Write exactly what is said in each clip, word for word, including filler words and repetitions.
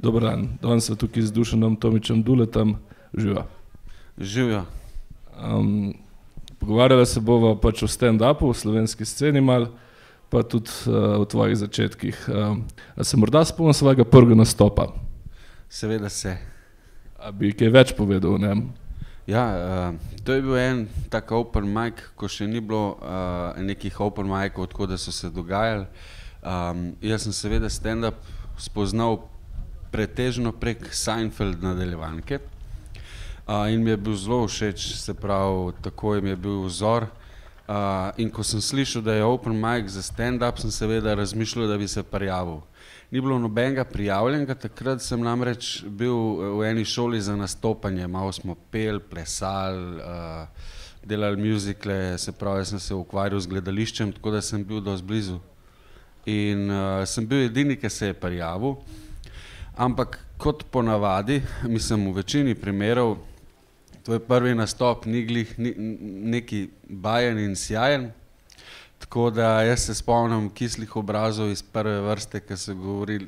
Dober dan, danes sem tukaj z Dušanom Tomičem Duletom. Živa. Živjo. Um, pogovarjala se bova pač o stand-upu, v slovenski sceni mal, pa tudi uh, o tvojih začetkih. Um, a se morda spomnim svojega prvega nastopa? Seveda se. A bi kaj več povedal o njem? Ja, uh, to je bil en tak open mic, ko še ni bilo uh, nekih open micov, tako da so se dogajali. Um, jaz sem seveda stand-up spoznal pretežno prek Seinfeld nadaljevanke uh, in mi je bil zelo všeč, se pravi, tako mi je bil vzor. Uh, in ko sem slišal, da je open mic za stand-up, sem seveda razmišljal, da bi se prijavil. Ni bilo nobenega prijavljenega, takrat sem namreč bil v eni šoli za nastopanje, malo smo pel, plesali, uh, delali muzikle, se pravi, sem se ukvarjal z gledališčem, tako da sem bil dosti blizu. In uh, sem bil edini, ki se je prijavil, ampak kot ponavadi, mislim v večini primerov, tvoj prvi nastop ni glih ni, neki bajen in sjajen, tako da jaz se spomnim kislih obrazov iz prve vrste, ki so govorili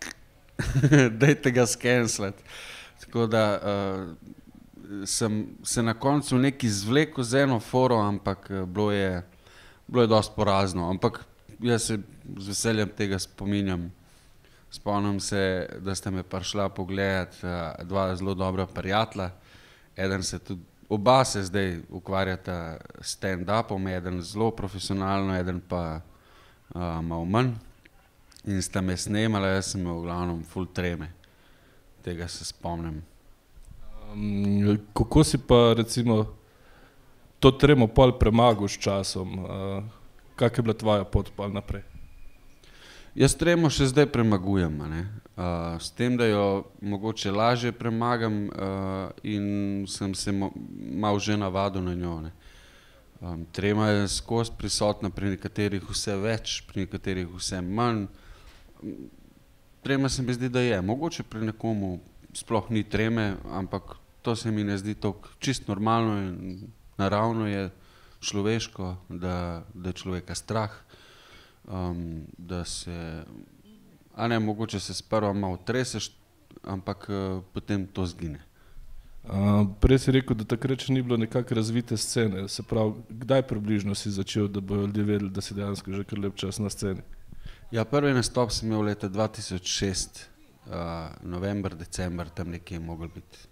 dajte ga skenslati. Tako da uh, sem se na koncu neki zvlekel z eno foro, ampak bilo je, bilo je dosti porazno, ampak jaz se z veseljem tega spominjam. Spomnim se, da ste me prišla pogledat uh, dva zelo dobra prijatelja, eden se tudi, oba se zdaj ukvarjata s stand-upom, eden zelo profesionalno, eden pa uh, malo manj. In sta me snemala, jaz sem imel v glavnem ful treme. Tega se spomnim. Um, kako si pa recimo to tremo pol premagal s časom? Uh, kak je bila tvoja pot pol naprej? Jaz tremo še zdaj premagujem, ne? Uh, s tem, da jo mogoče lažje premagam uh, in sem se malo že navadil na njo. Ne? Um, trema je skozi prisotna, pri nekaterih vse več, pri nekaterih vse manj. Trema se mi zdi, da je. Mogoče pri nekomu sploh ni treme, ampak to se mi ne zdi toliko čist normalno in naravno je človeško, da, da je človeka strah. Um, da se, a ne, mogoče se sprva malo treseš, ampak uh, potem to zgine. Uh, prej si rekel, da takrat še ni bilo nekako razvite scene, se pravi, kdaj približno si začel, da bojo ljudje vedeli, da si dejansko že kar lep čas na sceni? Ja, prvi nastop sem imel leta dva tisoč šest, uh, november, december, tam nekje je mogel biti.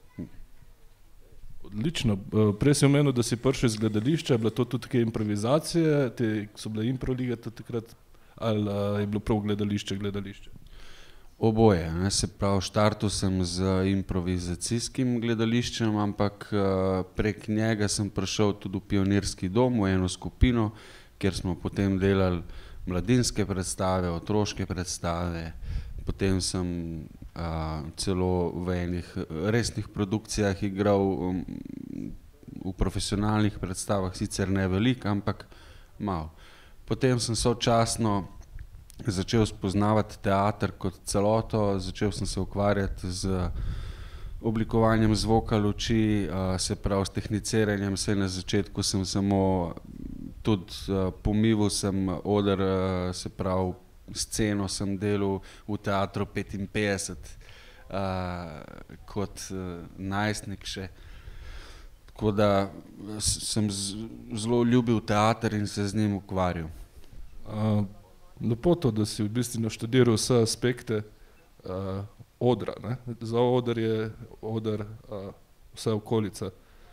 Odlično. Prej si omenil, da si prišel iz gledališča, je bila to tudi kaj improvizacije, te so bile improligate takrat, ali je bilo prav gledališče, gledališče? Oboje, ne, se pravi, štartil sem z improvizacijskim gledališčem, ampak prek njega sem prišel tudi v Pionirski dom, v eno skupino, kjer smo potem delali mladinske predstave, otroške predstave, potem sem uh, celo v enih resnih produkcijah igral, um, v profesionalnih predstavah, sicer ne veliko, ampak malo. Potem sem sočasno začel spoznavati teater kot celoto, začel sem se ukvarjati z oblikovanjem zvoka, luči, uh, se pravi s tehniciranjem, saj na začetku sem samo tudi uh, pomival sem oder, uh, se pravi sceno sem delal v Teatru petinpetdeset uh, kot uh, najstnik še. Tako da sem z, zelo ljubil teater in se z njim ukvarjal. Uh, lepo to, da si v bistvu naštudiral vse aspekte uh, odra, ne? Za oder je oder uh, vse okolica.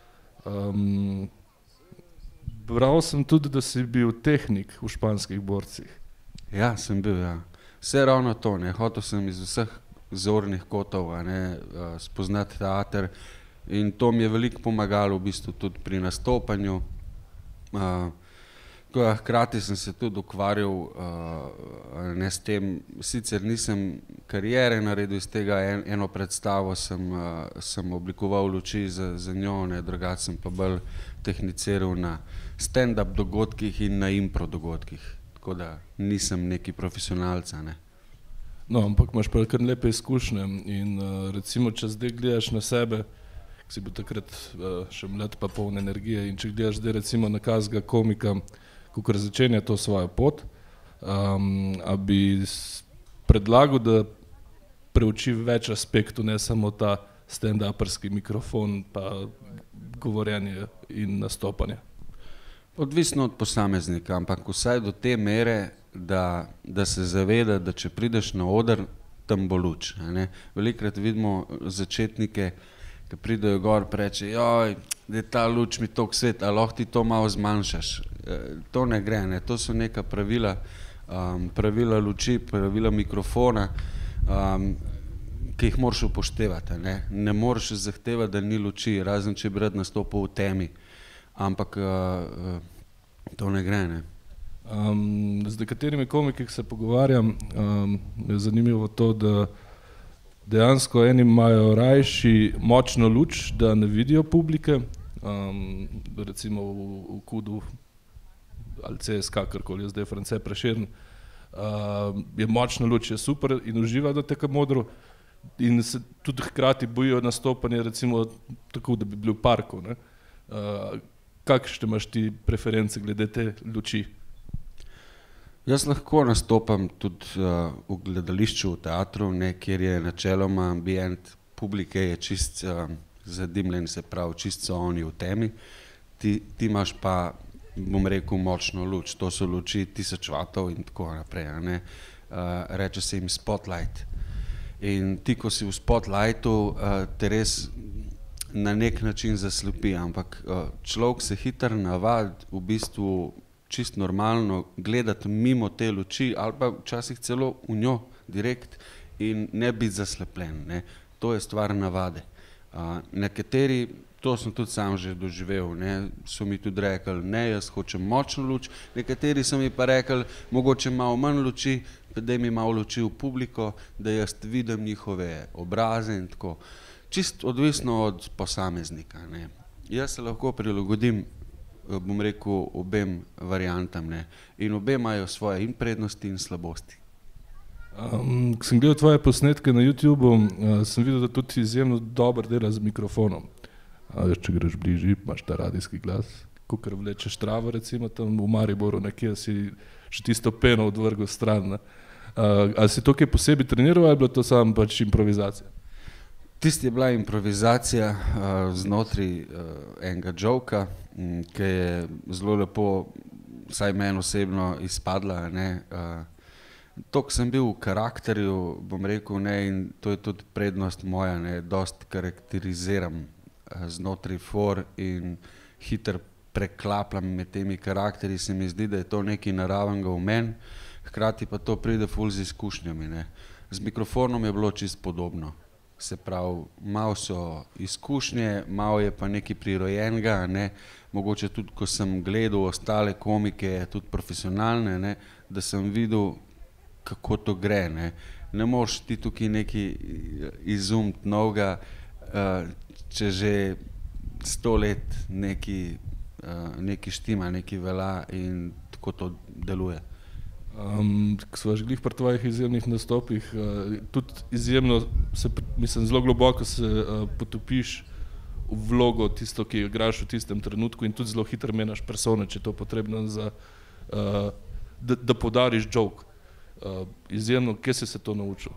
Um, bral sem tudi, da si bil tehnik v Španskih borcih. Ja, sem bil, ja. Vse ravno to, ne, hotel sem iz vseh zornih kotov, ne, spoznati teater in to mi je veliko pomagalo v bistvu tudi pri nastopanju. Uh, hkrati sem se tudi ukvarjal uh, ne s tem, sicer nisem kariere naredil iz tega, en, eno predstavo sem, uh, sem oblikoval luči za, za njo, ne, drugače sem pa bolj tehniciral na stand-up dogodkih in na impro dogodkih. Tako da nisem neki profesionalca, ne. No, ampak imaš pa kar lepe izkušnje in uh, recimo, če zdaj gledaš na sebe, ko si bil takrat uh, še mlad pa poln energije in če gledaš zdaj recimo na kakega komika, kakor začenja to svojo pot, um, a bi predlagal, da preuči več aspektov, ne samo ta stand-uperski mikrofon, pa govorjenje in nastopanje. Odvisno od posameznika, ampak vsaj do te mere, da, da se zaveda, da če prideš na oder, tam bo luč. Velikokrat vidimo začetnike, ki pridejo gor, preče, joj, da je ta luč mi toliko svet, a lahko ti to malo zmanjšaš. To ne gre, ne? To so neka pravila, um, pravila luči, pravila mikrofona, um, ki jih moraš upoštevati. Ne, ne moreš zahtevati, da ni luči, razen če bi rad nastopil v temi, ampak uh, to ne gre. Ne. Um, z nekaterimi komiki, ki se pogovarjam, um, je zanimivo to, da dejansko eni imajo rajši močno luč, da ne vidijo publike, um, recimo v, v Kudu ali C S K, karkoli je zdaj France Prešeren, uh, je močna luč, je super in uživa na takem odru in se tudi hkrati bojijo nastopanje, recimo tako, da bi bili v parku. Ne? Uh, kakšne imaš ti preference glede te luči? Jaz lahko nastopam tudi uh, v gledališču, v teatru, ne, kjer je načeloma ambient publike je čist uh, zadimljen, se pravi, čist so oni v temi. Ti, ti imaš pa, bom rekel, močno luč, to so luči tisoč vatov in tako naprej. Ne. Uh, reče se jim spotlight. In ti, ko si v spotlightu, uh, te res na nek način zaslepi, ampak uh, človek se hitro navadi v bistvu čist normalno gledati mimo te luči ali pa včasih celo v njo direkt in ne biti zaslepljen. Ne. To je stvar navade. Uh, nekateri, to sem tudi sam že doživel, ne, so mi tudi rekli, ne, jaz hočem močno luč, nekateri so mi pa rekli, mogoče malo manj luči, da mi malo luči v publiko, da jaz vidim njihove obraze in tako. Čist odvisno od posameznika. Ne. Jaz se lahko prilagodim, bom rekel, obem variantam, ne. In obe imajo svoje in prednosti in slabosti. Um, ko sem gledal tvoje posnetke na YouTubu, uh, sem videl, da tudi izjemno dobro dela z mikrofonom. Uh, če greš bližji, imaš ta radijski glas, kakor vlečeš travo, recimo tam v Mariboru, nekje si še tisto peno odvrgel stran. Uh, ali si to kaj posebej treniral ali je bilo to samo pač improvizacija? Tisti je bila improvizacija uh, znotraj uh, enega džoka, m, ki je zelo lepo, vsaj meni osebno, izpadla. Ne, uh, Tok sem bil v karakterju, bom rekel, ne, in to je tudi prednost moja, ne, dost karakteriziram uh, znotraj for in hitro preklapljam med temi karakterji, se mi zdi, da je to nekaj naravnega v meni, hkrati pa to pride ful z izkušnjami. Ne. Z mikrofonom je bilo čisto podobno. Se pravi, malo so izkušnje, malo je pa nekaj prirojenega, ne. Mogoče tudi, ko sem gledal ostale komike, tudi profesionalne, ne, da sem videl, kako to gre. Ne, ne moreš ti tukaj nekaj izumiti novega, uh, če že sto let nekaj, uh, nekaj štima, nekaj velja in tako to deluje. Um, ko sva že glih pri tvojih izjemnih nastopih, uh, tudi izjemno, se, mislim, zelo globoko se uh, potopiš v vlogo tisto, ki igraš v tistem trenutku in tudi zelo hitro menjaš persone, če je to potrebno, za, uh, da, da podariš joke. Uh, izjemno, kje si se to naučil?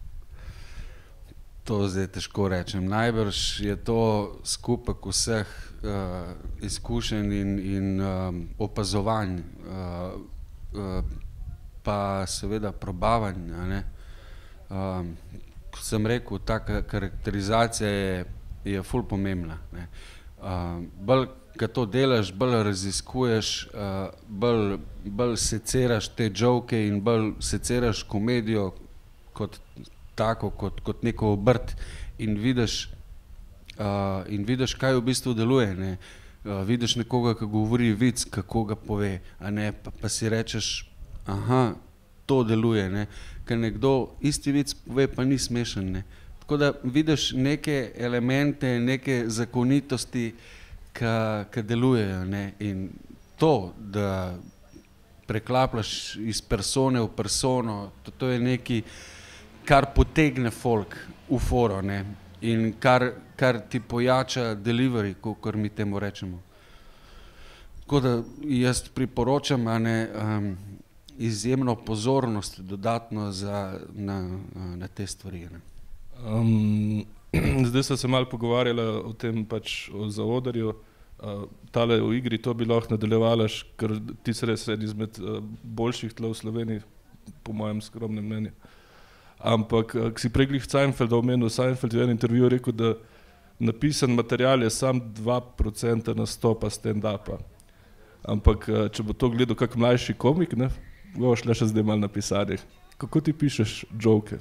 To zdaj težko rečem. Najbrž je to skupek vseh uh, izkušenj in, in um, opazovanj, uh, uh, pa seveda probavanj. Ne? Um, kot sem rekel, ta karakterizacija je, je ful pomembna. Ne? Uh, bolj, kad to delaš, bolj raziskuješ, uh, bolj, bolj seceraš te joke in bolj seceraš komedijo kot tako, kot, kot neko obrt in vidiš, uh, in vidiš, kaj v bistvu deluje. Ne? Uh, vidiš nekoga, ki govori vic, kako ga pove, a ne, pa, pa si rečeš, aha, to deluje, ne? Ker nekdo isti vic pove, pa ni smešen. Ne? Tako da vidiš neke elemente, neke zakonitosti, ki delujejo. Ne? In to, da preklapljaš iz persone v persono, to, to je nekaj, kar potegne folk v foro, ne? In kar, kar ti pojača delivery, kakor mi temu rečemo. Tako da jaz priporočam, a ne, um, izjemno pozornost dodatno za, na, na te stvari. Ne. Um, zdaj so se malo pogovarjali o tem pač o zaodrju. Uh, tale v igri to bi lahko nadaljevalaš, ker ti si res eden izmed uh, boljših tle v Sloveniji, po mojem skromnem mnenju. Ampak, uh, ki si prej glih Seinfelda omenil, Seinfeld je v enem intervjuju rekel, da napisan material je sam dva procenta nastopa stand-upa. Ampak, uh, če bo to gledal kak mlajši komik, ne, bo šla še zdaj malo napisanih. Kako ti pišeš joke?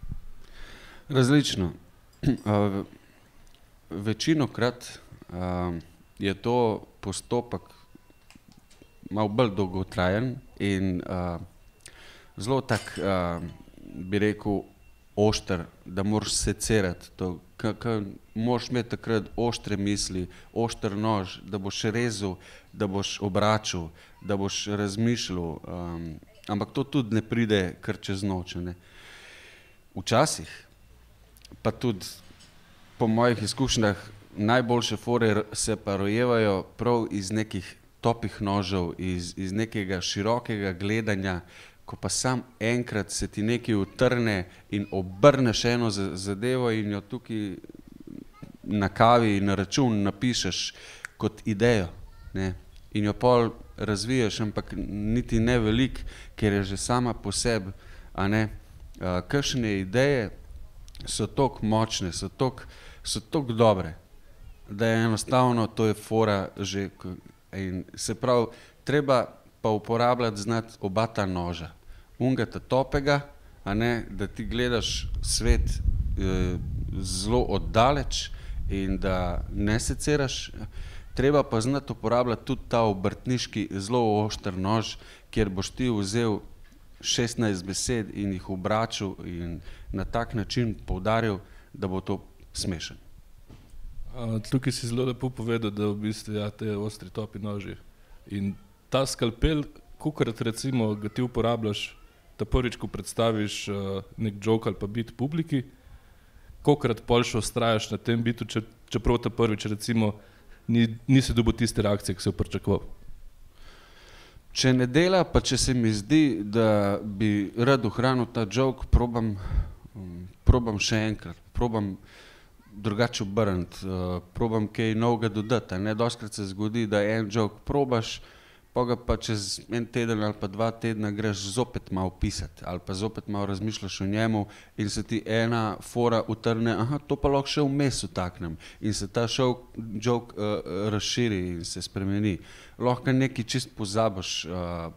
Različno. Uh, večinokrat uh, je to postopek malo bolj dolgotrajen in uh, zelo tak, uh, bi rekel, ošter, da moraš secerati to, ker moraš imeti takrat oštre misli, ošter nož, da boš rezal, da boš obračal, da boš razmišljal, um, ampak to tudi ne pride kar čez noč. Ne. Včasih, pa tudi po mojih izkušnjah, najboljše fore se pa rojevajo prav iz nekih topih nožev, iz, iz nekega širokega gledanja, ko pa sam enkrat se ti nekaj utrne in obrneš eno zadevo in jo tukaj na kavi na račun napišeš kot idejo, ne? In jo pol razviješ, ampak niti ne velik, ker je že sama po sebi, a ne, uh, kakšne ideje so toliko močne, so toliko, so toliko dobre, da je enostavno, to je fora že, in se pravi, treba pa uporabljati znati oba ta noža. Unga ta topega, a ne, da ti gledaš svet eh, zelo oddaleč in da ne seceraš, treba pa znati uporabljati tudi ta obrtniški zelo ošter nož, kjer boš ti vzel šestnajst besed in jih obračal in na tak način poudaril, da bo to smešen. Uh, tukaj si zelo lepo povedal, da v bistvu ja, te ostri topi noži. In ta skalpel, kolikrat recimo ga ti uporabljaš, ta prvič, ko predstaviš uh, nek joke ali pa bit publiki, kolikrat pol še ustrajaš na tem bitu, če, čeprav ta prvič recimo ni, nisi dobil tiste reakcije, ki si jo pričakoval. Če ne dela, pa če se mi zdi, da bi rad ohranil ta joke, probam, um, probam še enkrat, probam drugače obrniti, uh, probam kaj novega dodati. Ne? Dostikrat se zgodi, da en joke probaš, pa ga pa čez en teden ali pa dva tedna greš zopet malo pisati ali pa zopet malo razmišljaš o njemu in se ti ena fora utrne, aha, to pa lahko še vmes utaknem in se ta show, joke uh, razširi in se spremeni. Lahko nekaj čist pozabiš, uh,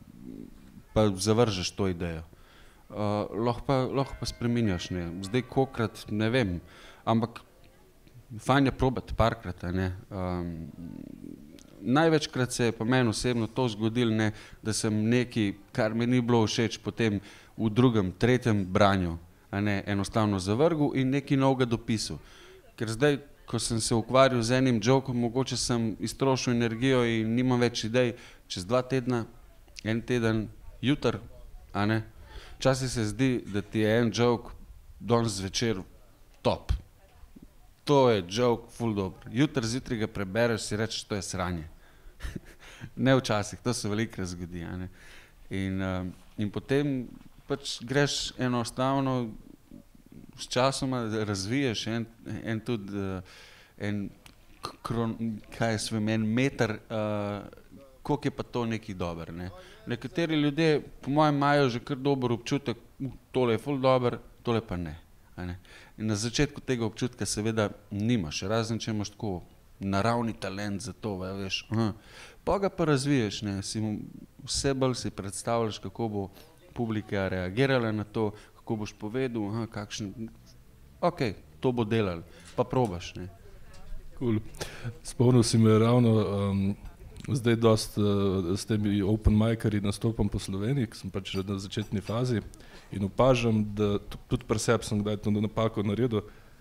pa zavržeš to idejo. Uh, lahko pa, lahko pa spreminjaš, ne. Zdaj kokrat, ne vem, ampak fajn je probati parkrat, ne. Um, največkrat se je pa meni osebno to zgodilo, ne, da sem nekaj, kar mi ni bilo všeč, potem v drugem, tretjem branju, a ne, enostavno zavrgel in nekaj novega dopisal. Ker zdaj, ko sem se ukvarjal z enim jokom, mogoče sem iztrošil energijo in nimam več idej, čez dva tedna, en teden, jutr, a ne. Včasih se zdi, da ti je en joke danes zvečer top. To je joke ful dobro. Jutr zjutraj ga prebereš, si rečeš, to je sranje. Ne včasih, to se velikokrat zgodi, a ne. In, uh, in potem pač greš enostavno s časoma razviješ en, en tudi uh, en kron, kaj jaz vem, en meter, uh, koliko je pa to nekaj dober, ne. Nekateri ljudje, po mojem, imajo že kar dober občutek, tole je ful dober, tole pa ne. In na začetku tega občutka seveda nimaš, razen če imaš tako naravni talent za to, veš, aha. Pa ga pa razviješ, ne, si vse bolj si predstavljaš, kako bo publika reagirala na to, kako boš povedal, aha, kakšen, ok, to bo delal, pa probaš, ne. Cool. Spomnil si me ravno, um, zdaj dost uh, s temi open miceri nastopam po Sloveniji, ki sem pač na začetni fazi in opažam, da tudi pri sebi sem kdaj to napako naredil.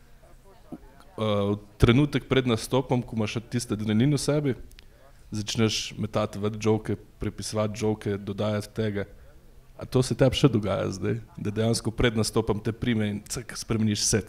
Uh, trenutek pred nastopom, ko imaš tiste adrenalin v sebi, začneš metati več joke, prepisovati joke, dodajati tega. A to se tebi še dogaja zdaj, da dejansko pred nastopom te prime in cak, spremeniš set?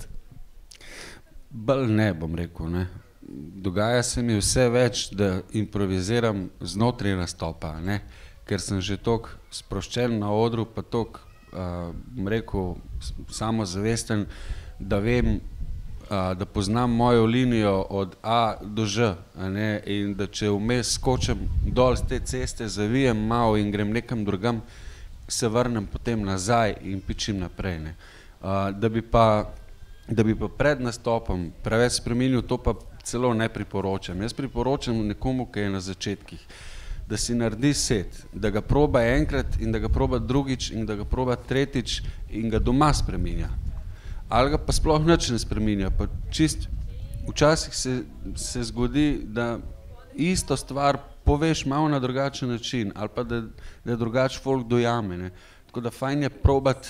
Bolj ne, bom rekel, ne. Dogaja se mi vse več, da improviziram znotraj nastopa, ne. ker sem že toliko sproščen na odru, pa toliko, uh, rekel, samozavesten, da vem, uh, da poznam mojo linijo od A do Ž, a ne, in da če vmes skočem dol z te ceste, zavijem malo in grem nekam drugam, se vrnem potem nazaj in pičim naprej, ne. Uh, da bi pa, da bi pa pred nastopom preveč spremenil, to pa celo ne priporočam. Jaz priporočam nekomu, ki je na začetkih, da si naredi set, da ga proba enkrat in da ga proba drugič in da ga proba tretjič in ga doma spreminja. Ali ga pa sploh nič ne spreminja. Pa čist včasih se, se zgodi, da isto stvar poveš malo na drugačen način ali pa da, da drugač folk dojame, ne. Tako da fajn je probat,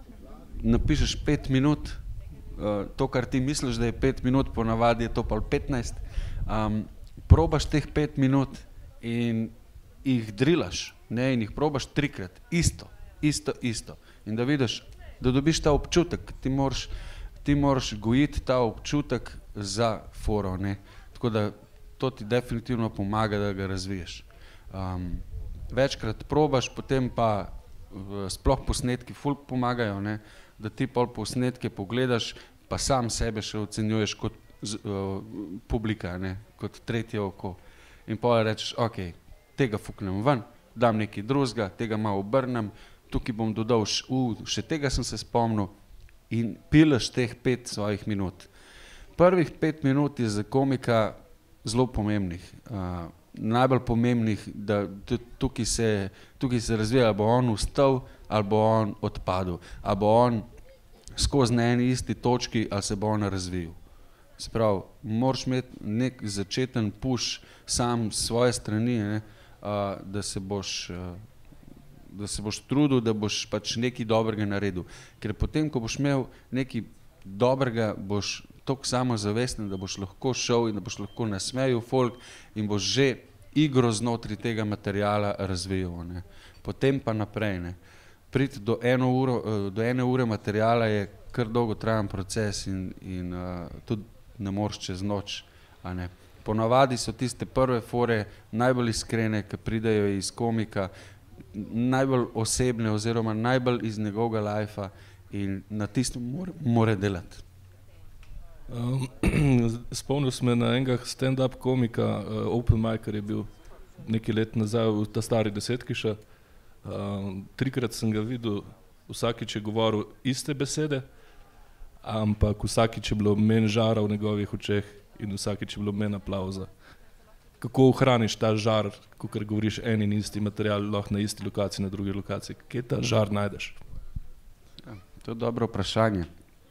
napišeš pet minut, uh, to, kar ti misliš, da je pet minut, ponavadi je to pa petnajst, um, probaš teh pet minut in jih drilaš, ne, in jih probaš trikrat, isto, isto, isto. In da vidiš, da dobiš ta občutek, ti moraš, ti moraš gojiti ta občutek za foro, ne. Tako da to ti definitivno pomaga, da ga razviješ. Um, večkrat probaš, potem pa uh, sploh posnetki ful pomagajo, ne, da ti pol posnetke pogledaš, pa sam sebe še ocenjuješ kot uh, publika, ne, kot tretje oko. In pol rečeš, ok, tega fuknem ven, dam nekaj drugega, tega malo obrnem, tukaj bom dodal, š, uh, še tega sem se spomnil in pileš teh pet svojih minut. Prvih pet minut je za komika zelo pomembnih. Uh, najbolj pomembnih, da tukaj se, tukaj se razvija, ali bo on vstal, ali bo on odpadel, ali bo on skozi na eni isti točki, ali se bo on razvil. Se pravi, moraš imeti nek začeten push sam s svoje strani, ne, uh, da se boš, uh, da se boš trudil, da boš pač nekaj dobrega naredil. Ker potem, ko boš imel nekaj dobrega, boš toliko samozavesten, da boš lahko šel in da boš lahko nasmejal folk in boš že igro znotraj tega materiala razvijal, ne. Potem pa naprej, ne. Priti do, eno uro, do ene ure materiala je kar dolgotrajen proces in, in uh, tudi ne moreš čez noč, a ne. Ponavadi so tiste prve fore najbolj iskrene, ki pridejo iz komika, najbolj osebne oziroma najbolj iz njegovega lajfa in na tistem mora, mora delati. Um, spomnil sem me na enega stand-up komika, uh, open micer je bil nekaj let nazaj v ta stari desetki še. Um, trikrat sem ga videl, vsakič je govoril iste besede, ampak vsakič je bilo men žara v njegovih očeh in vsakič je bilo men aplauza. Kako ohraniš ta žar, kakor govoriš en in isti material, lahko na isti lokaciji, na drugi lokaciji? Kje ta žar najdeš? Ja, to je dobro vprašanje.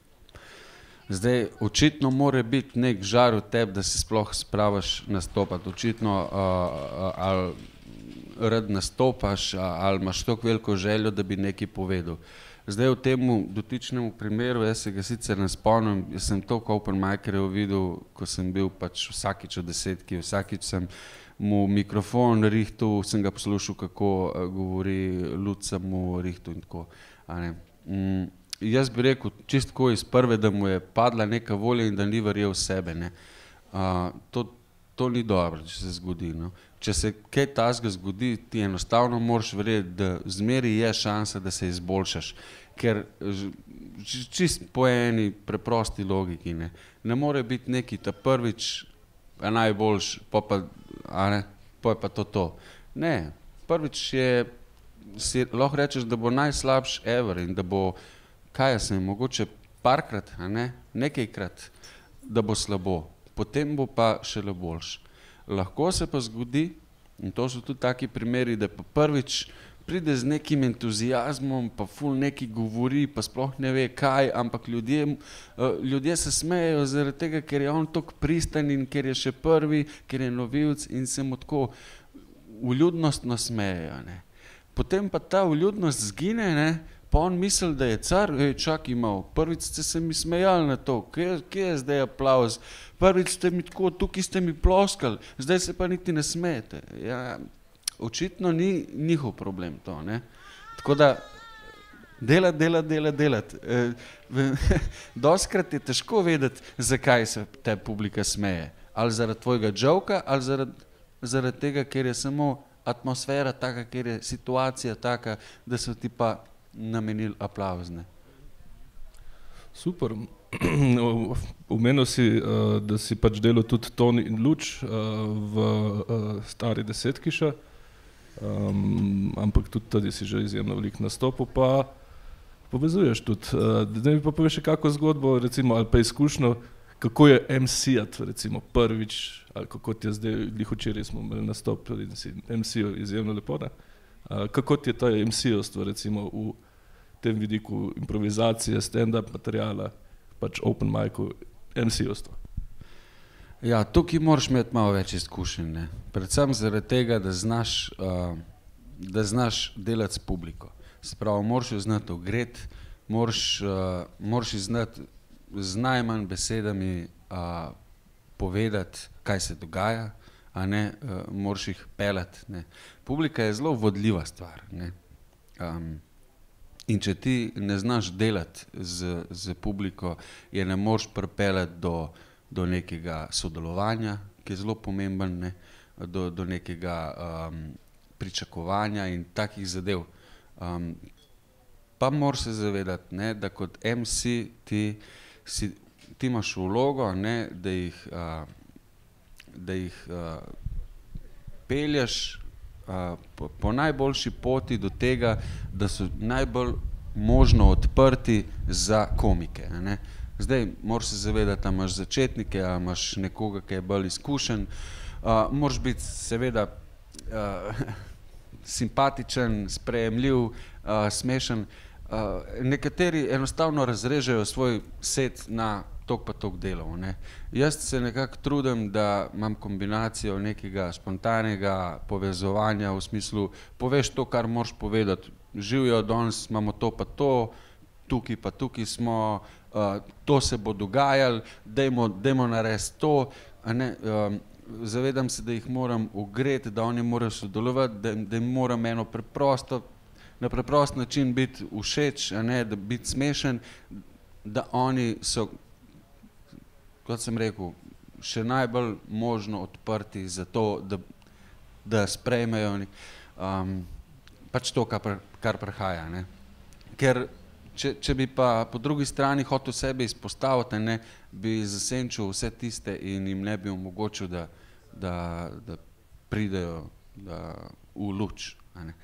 Zdaj, očitno mora biti nek žar v tebi, da se sploh spravaš nastopati. Očitno uh, uh, ali rad nastopaš, ali imaš toliko veliko željo, da bi nekaj povedal. Zdaj v temu dotičnemu primeru, jaz se ga sicer ne spomnim, jaz sem toliko open micerjev videl, ko sem bil pač vsakič v desetki, vsakič sem mu mikrofon rihtal, sem ga poslušal, kako uh, govori, lud sem mu rihtal in tako. A ne. Mm, jaz bi rekel čistko iz prve, da mu je padla neka volja in da ni verjel v sebe, ne. Uh, to, to ni dobro, če se zgodi, no. Če se kaj takega zgodi, ti enostavno moraš verjeti, da zmeri je šansa, da se izboljšaš, ker čist po eni preprosti logiki, ne, ne more biti neki ta prvič najboljš, pa pa, a ne, pa je pa to to. Ne, prvič je, si lahko rečeš, da bo najslabš ever in da bo, kaj jaz sem, mogoče parkrat, a ne, nekajkrat, da bo slabo, potem bo pa šele boljš. Lahko se pa zgodi, in to so tudi taki primeri, da pa prvič pride z nekim entuziazmom, pa ful neki govori, pa sploh ne ve kaj, ampak ljudje, ljudje se smejejo zaradi tega, ker je on toliko pristan in ker je še prvi, ker je novilc in se mu tako vljudnostno smejejo, ne. Potem pa ta vljudnost zgine, ne, pa on misli, da je car, ej, čakaj malo, prvič ste se mi smejali na to, kje, kje je zdaj aplauz, prvič ste mi tako, tukaj ste mi ploskali, zdaj se pa niti ne smejete. Ja, očitno ni njihov problem to, ne. Tako da delat, delat, delat, delat. E, dostikrat je težko vedeti, zakaj se te publika smeje. Ali zaradi tvojega džoka, ali zaradi, zaradi tega, ker je samo atmosfera taka, kjer je situacija taka, da so ti pa namenili aplavzne. Super. Omenil si, da si pač delal tudi ton in luč v Stari desetkiša, um, ampak tudi tudi si že izjemno veliko nastopil, pa povezuješ tudi. Da mi pa poveš kako zgodbo, recimo, ali pa izkušnjo, kako je em si-at, recimo, prvič, ali kako ti je zdaj, glih včeraj smo imeli nastop, in si em si-jo izjemno lepo, ne? Kako ti je to em si-ovstvo, recimo, v tem vidiku improvizacije, stand-up materijala, pač open micu, em si-ovstvo? Ja, tukaj moraš imeti malo več izkušenj, ne. Predvsem zaradi tega, da znaš, uh, da znaš delati s publiko. Se pravi, moraš jo znati ogreti, moraš, uh, moraš jo znati z najmanj besedami uh, povedati, kaj se dogaja, a ne, uh, moraš jih pelati, ne. Publika je zelo vodljiva stvar, ne. Um, in če ti ne znaš delati z, z publiko, je ne moreš pripeljati do, do nekega sodelovanja, ki je zelo pomemben, ne, do, do nekega um, pričakovanja in takih zadev. Um, pa moraš se zavedati, ne, da kot em si ti, si, ti imaš vlogo, ne, da jih, uh, da jih uh, pelješ uh, po, po najboljši poti do tega, da so najbolj možno odprti za komike, ne. Zdaj, moraš se zavedati, da imaš začetnike, a imaš nekoga, ki je bolj izkušen, uh, moraš biti seveda uh, simpatičen, sprejemljiv, uh, smešen. Uh, nekateri enostavno razrežejo svoj set na tok pa tok delov, ne. Jaz se nekako trudim, da imam kombinacijo nekega spontanega povezovanja, v smislu, poveš to, kar moraš povedati, živijo, danes imamo to pa to, tukaj pa tukaj smo, uh, to se bo dogajalo, dajmo, dajmo narediti to, a ne, um, zavedam se, da jih moram ogreti, da oni morajo sodelovati, da, da jim moram eno preprosto, na preprost način biti všeč, a ne, da biti smešen, da oni so, kot sem rekel, še najbolj možno odprti za to, da, da sprejmejo um, pač to, kar, kar prihaja, ne. Ker če, če bi pa po drugi strani hotel sebe izpostaviti, ne, bi zasenčil vse tiste in jim ne bi omogočil, da, da, da pridejo da, v luč, a ne.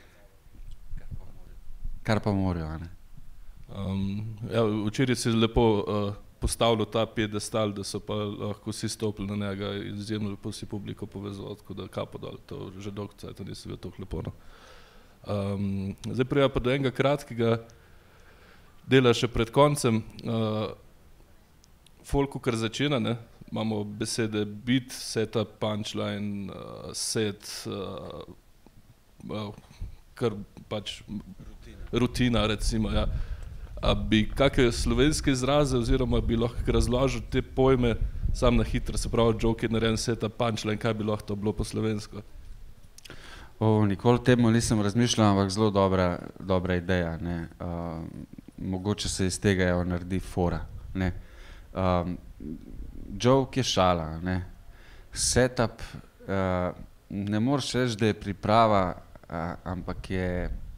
Kar pa morajo, a ne. Um, ja, včeraj si lepo uh, postavljal ta piedestal, da so pa lahko vsi stopili na njega, izjemno lepo si publiko povezal, tako da kapo dol, to že dolgo cajta nisem bil toliko lepo, no. Um, zdaj prijeva pa do enega kratkega dela še pred koncem. Uh, folku, kar začina, ne, imamo besede beat, setup, punchline, uh, set, uh, uh, kar pač rutina, recimo, ja. A bi kakve slovenske izraze oziroma bi lahko razložil te pojme sam na hitro, se pravi joke je narejen, setup, punchline, kaj bi lahko to bilo po slovensko? O, nikoli temu nisem razmišljal, ampak zelo dobra, dobra ideja, ne. Uh, mogoče se iz tega jo naredi fora, ne. Um, joke je šala, ne. Setup, uh, ne moreš reči, da je priprava, uh, ampak je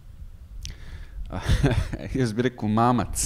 jaz bi rekel mamac.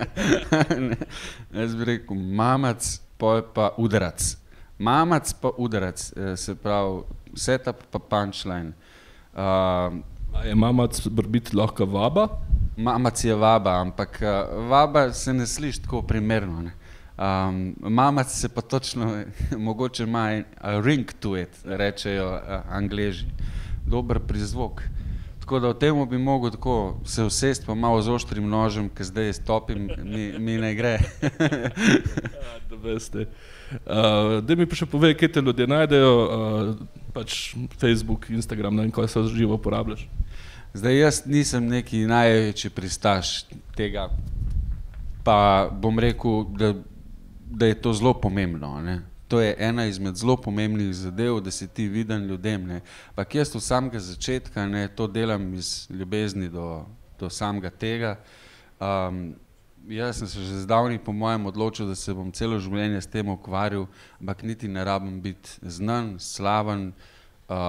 Jaz bi rekel mamac, pol pa udarac. Mamac pa udarac, se pravi setup pa punchline. Uh, A je mamac biti lahko vaba? Mamac je vaba, ampak uh, vaba se ne sliši tako primerno, ne. Um, mamac se pa točno, mogoče ima ring to it, rečejo uh, Angleži. Dober prizvok. Tako da v temu bi mogel tako se usesti pa malo z oštrim nožem, ki zdaj stopim, mi, mi ne gre. Ja, da veste. Uh, daj mi pa še povej, kje te ljudje najdejo, uh, pač Facebook, Instagram, ne vem, kaj se živo uporabljaš. Zdaj jaz nisem neki največji pristaš tega, pa bom rekel, da, da je to zelo pomembno, ne. To je ena izmed zelo pomembnih zadev, da si ti viden ljudem, ne. Pak jaz od samega začetka, ne, to delam iz ljubezni do, do samega tega. Um, jaz sem se že zdavnaj po mojem odločil, da se bom celo življenje s tem ukvarjal, ampak niti ne rabim biti znan, slaven. Uh,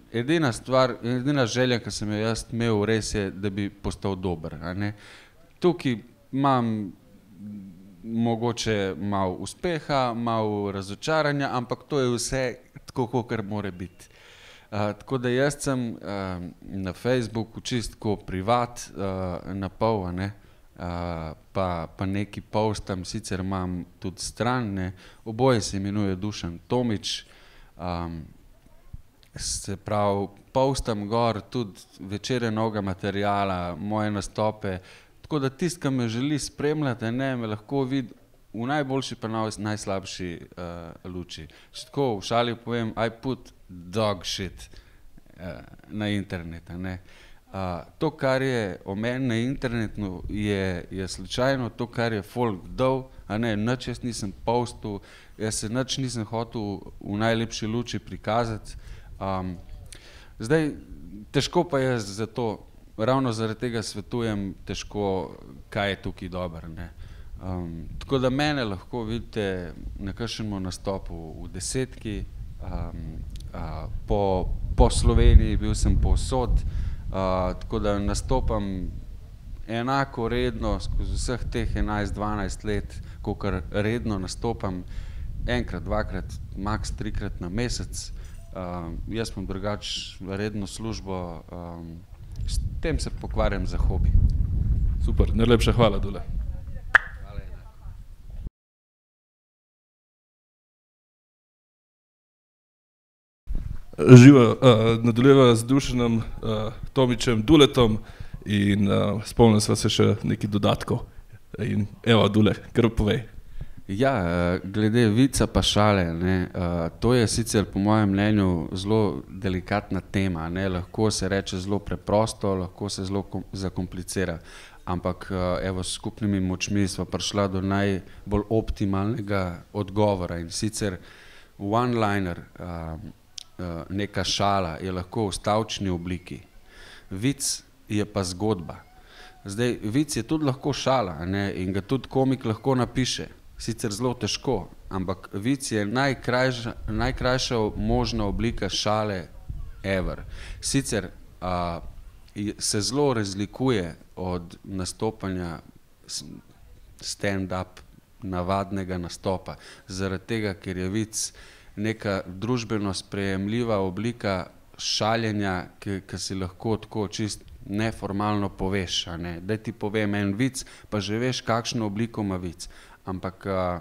edina stvar, edina želja, ki sem jo jaz imel, res je, da bi postal dober, a ne. Tukaj imam mogoče malo uspeha, malo razočaranja, ampak to je vse tako, kakor mora biti. Uh, tako da jaz sem uh, na Facebooku čistko privat, uh, na pol, a ne, uh, pa, pa neki postam, sicer imam tudi stran, ne, oboje se imenuje Dušan Tomič, um, se pravi, postam gor tudi večere novega materijala, moje nastope, tako da tist, ki me želi spremljati, ne, me lahko vidi v najboljši pa najslabši uh, luči. Če tako v šali povem, I put dog shit uh, na internet, a ne. Uh, to, kar je o meni na internetu, je, je slučajno, to, kar je folk dal, a ne, nič jaz nisem postal, jaz se nič nisem hotel v najlepši luči prikazati. Um, zdaj, težko pa je zato, ravno zaradi tega svetujem težko, kaj je tukaj dobro, ne. Um, tako da mene lahko vidite na kakšnemu nastopu v Desetki, um, uh, po, po Sloveniji, bil sem povsod, uh, tako da nastopam enako redno skozi vseh teh enajst dvanajst let, kakor redno nastopam, enkrat, dvakrat, maks trikrat na mesec. Uh, jaz imam drugače redno službo, um, s tem se pokvarjam za hobi. Super, najlepša hvala, Dule. Hvala enako. Živa, uh, nadaljujeva z Dušanom uh, Tomičem Duletom in uh, spomnim sva se še nekaj dodatkov. In evo, Dule, kar povej. Ja, glede vica pa šale, ne, to je sicer po mojem mnenju zelo delikatna tema, ne, lahko se reče zelo preprosto, lahko se zelo zakomplicira, ampak evo, s skupnimi močmi sva prišla do najbolj optimalnega odgovora in sicer one-liner, neka šala je lahko v stavčni obliki, vic je pa zgodba. Zdaj, vic je tudi lahko šala, ne, in ga tudi komik lahko napiše. Sicer zelo težko, ampak vic je najkrajša, najkrajša možna oblika šale ever. Sicer a, se zelo razlikuje od nastopanja stand-up, navadnega nastopa, zaradi tega, ker je vic neka družbeno sprejemljiva oblika šaljenja, ki, ki si lahko tako čist neformalno poveš, a ne. Daj ti povem en vic, pa že veš, kakšno obliko ima vic. Ampak uh,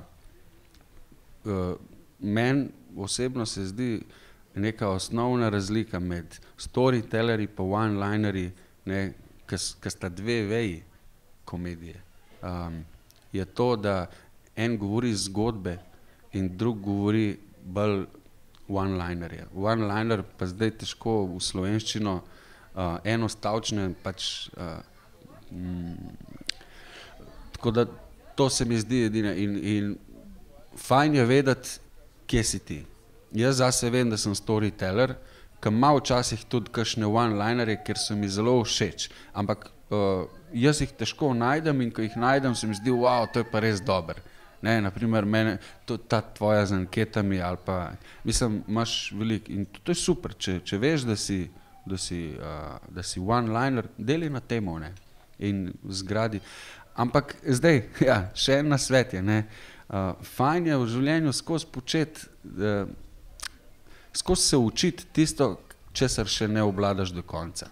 uh, meni osebno se zdi neka osnovna razlika med storytellerji pa one-linerji, ne, ki sta dve veji komedije. Um, je to, da en govori zgodbe in drug govori bolj one-linerje. One-liner pa zdaj težko v slovenščino, uh, enostavčne pač, uh, mm, tako da to se mi zdi edina in, in fajn je vedeti, kje si ti. Jaz zase vem, da sem storyteller, ki ima včasih tudi kakšne one-linerje, ker so mi zelo všeč, ampak uh, jaz jih težko najdem in ko jih najdem, se mi zdi, wow, to je pa res dober. Ne, naprimer, mene, to, ta tvoja z anketami ali pa, mislim, imaš veliko in to, to je super, če, če veš, da si, da si, uh, da si one-liner, deli na temo, ne, in zgradi. Ampak zdaj, ja, še en nasvet je, ne, uh, fajn je v življenju skozi početi, uh, skozi se učiti tisto, česar še ne obvladaš do konca.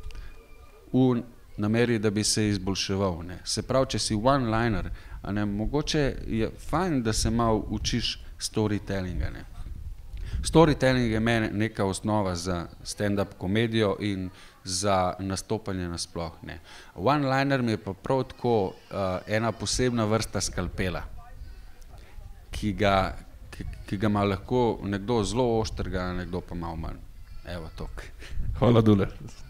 V nameri, da bi se izboljševal, ne. Se pravi, če si one-liner, a ne, mogoče je fajn, da se malo učiš storytellinga, ne. Storytelling je meni neka osnova za stand-up komedijo in za nastopanje nasploh, ne. One-liner mi je pa prav tako uh, ena posebna vrsta skalpela, ki ga, ki, ki ga ima lahko nekdo zelo oštrga, nekdo pa malo manj. Evo, tok. Hvala, Dule.